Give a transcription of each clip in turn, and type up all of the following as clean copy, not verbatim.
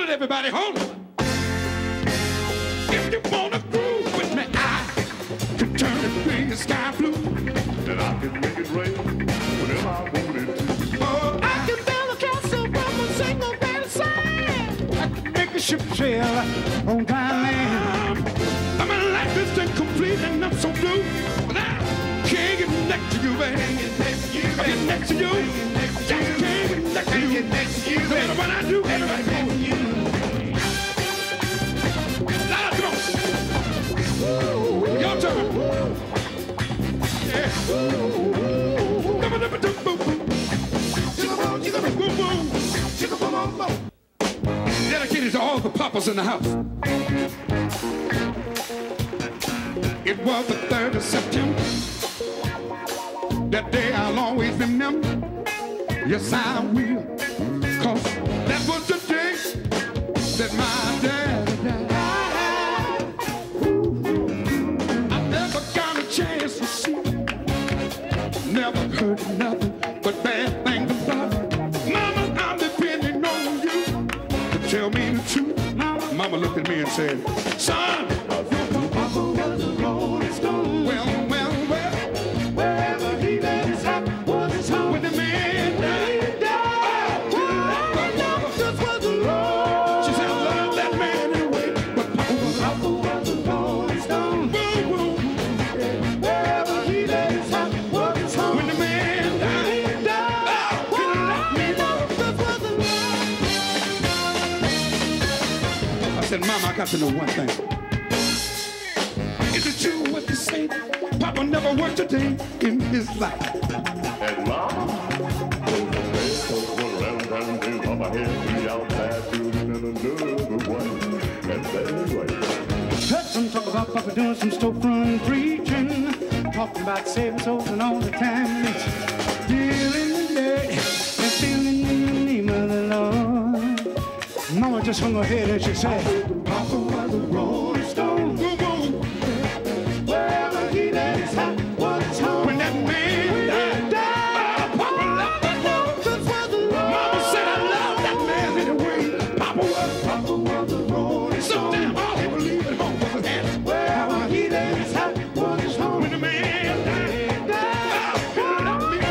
it, everybody, hold on. If you wanna groove with me, I can turn the green sky blue. And I can make it rain whenever I want it to. Oh, I can build a castle from a single grain of sand. I can make a ship sail on dry land. I mean, life is incomplete and I'm so blue. But I can't get next to you, baby. I get next to you. I can't get next to you. No matter what I do, everybody knows you. Now, come on. Your turn. Yeah. Dedicated to all the papas in the house. It was the 3rd of September. That day I'll always remember. Yes, I will. 'Cause that was the day that my daddy died. I never got a chance to see. Never heard nothing but bad things about it. Mama, I'm depending on you to tell me the truth. Mama looked at me and said, son, your papa was a rolling stone. Well, wherever he laid his hat was his home. When the man died, just was the Lord. She said, I love that man anyway, but papa was a rolling stone. Wherever he laid his hat was his home. When the man died, let me know just was the Lord. I said, Mama, I got to know one thing. Is it true what you say? Papa never worked a day in his life. And Mama was the best of one round and Papa had 3 outside children and another one. And anyway. Heard some talk about Papa doing some storefront preaching, talking about saving souls and all the time. Still in the day and still in the name of the Lord. Mama just hung her head and she said, Papa was a rolling stone. Wherever he laid his hat was his home. When that man died, Papa loved that Lord. Mama said, I love that man anyway. Papa was a rolling stone. So damn all he believed at home was his hat. Wherever he laid his hat was his home. When the man died, Papa loved me.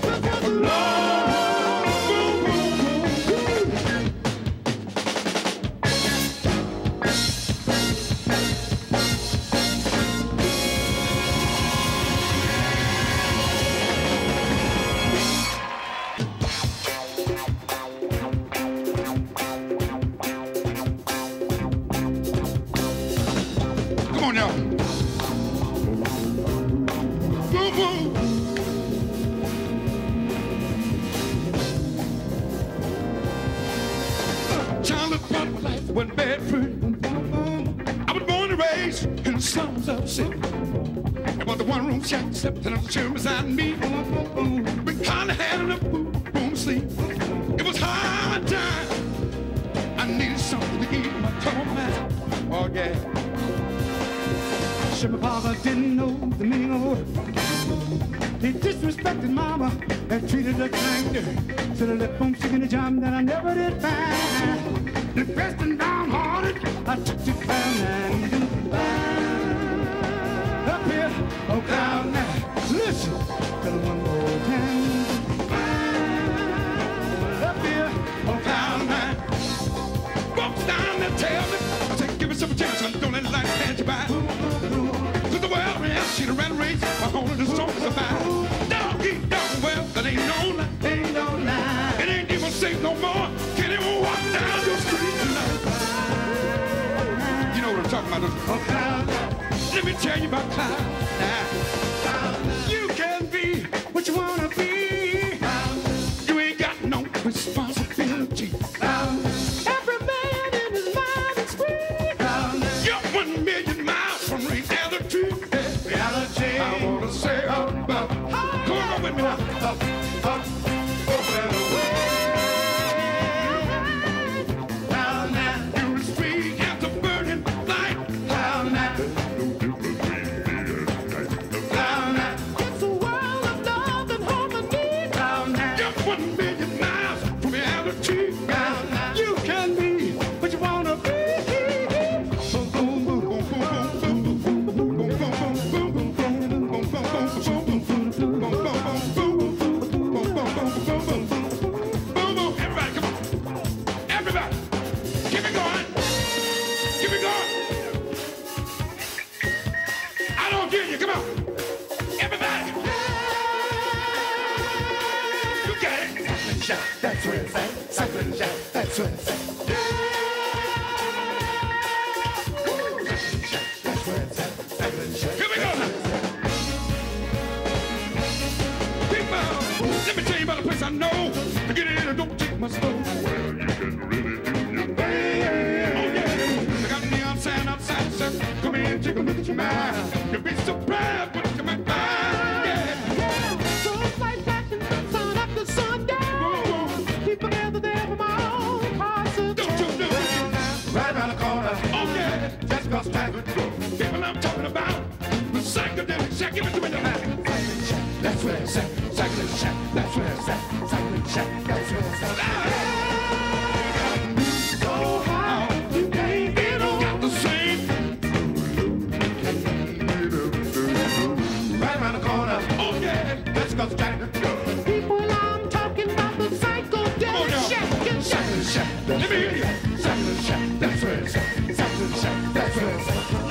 Come on now. Boom, boom. Child of proper life wasn't bad for I was born and raised in the slums of the city. It was the one-room shack, slept in a chair beside me. We hardly had enough room to sleep. It was hard time. I needed something to keep my trouble mind. Oh, yeah. Sure, my father didn't know the meaning of work. He disrespected Mama and treated her kind. Should have left home seeking a job that I never did find. Depressed and downhearted, I took to cloud nine. Up here, oh cloud nine. Listen, tell her one more time. Up here, oh cloud nine. Folks down there tell me, I said, give me some chance, don't let life pass you by. Cause the world ran, she'd have ran a race, my whole of the song is a fire. Dog eat dog, well, that ain't no lie. Ain't no lie. It ain't even safe no more, can't even walk down. That's where it's at. That's where it's at. Here we go now. People, let me tell you about a place I know. To get in and don't take my slow. Well, you can really do your thing. Oh yeah. I got neon sign outside, so come in and take a look at your mind. You'll be surprised what you might find. Yeah. So it's like flashing from sun up to sundown. People gather there from all parts of Don't you do it. right around the corner. Oh yeah. Just across town. People I'm talking about. The Psychedelic Shack. Give it to me tonight. That's where it's at. Psychedelic Shack. That's where it's at. Psychedelic Shack. That's where it's at. So high, you can't get on. Got the same. Right around the corner. Oh yeah. Just across town. People, I'm talking about the Psychedelic Shack. Psychedelic Shack. Let me hear you. Psychedelic Shack. That's where it's at. Psychedelic Shack. That's where it's at.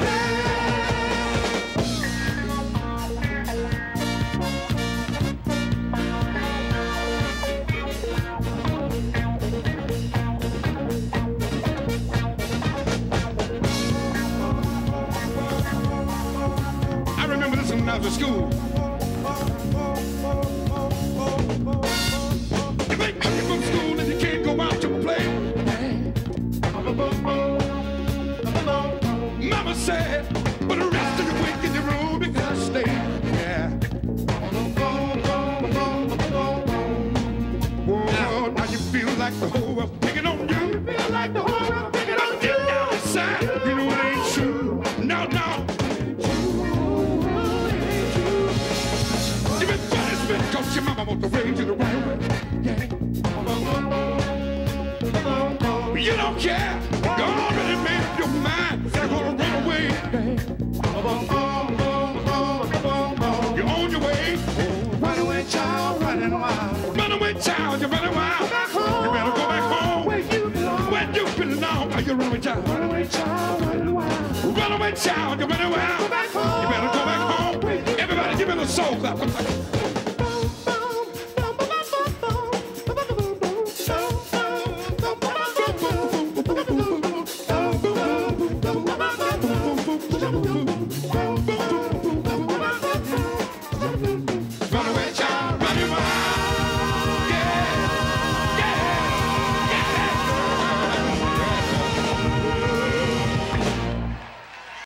I remember this when I was at school. You make money from school and you can't go out to play. Mama said, but the rest of the week in your room you gotta stay. Yeah. Whoa, now you feel like the whole world picking on you. You feel like the whole world picking on you. Outside, you know it ain't true. No, no. You've been punishment cause your mama wants to raise you the right way. Yeah. You don't care. You already made up your mind. You're gonna run away. You're on your way. Runaway child, running wild. Runaway child, you're running wild. Go back home. You better go back home. Where you belong. Where you belong. Are you runaway child? Runaway child, running wild. Runaway child, you're running wild. Go back home. You better go back home. Everybody, give me the soul clap.